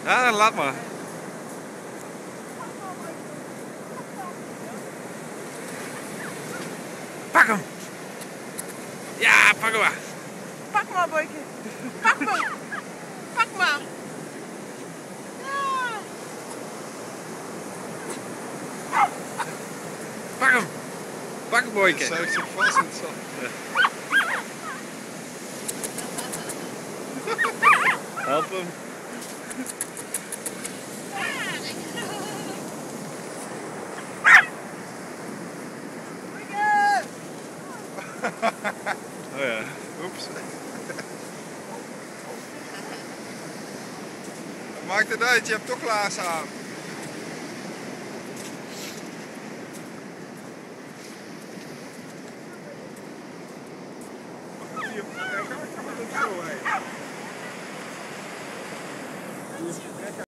Ja, laat maar. Pak hem! Ja, pak hem maar! Pak maar, boyke. Pak me. Pak maar. Ja. Pak hem! Pak hem, boyke! Zuigt zich vast met zand. Help hem! Oh ja. Oeps. Maakt het uit, je hebt toch laarzen aan.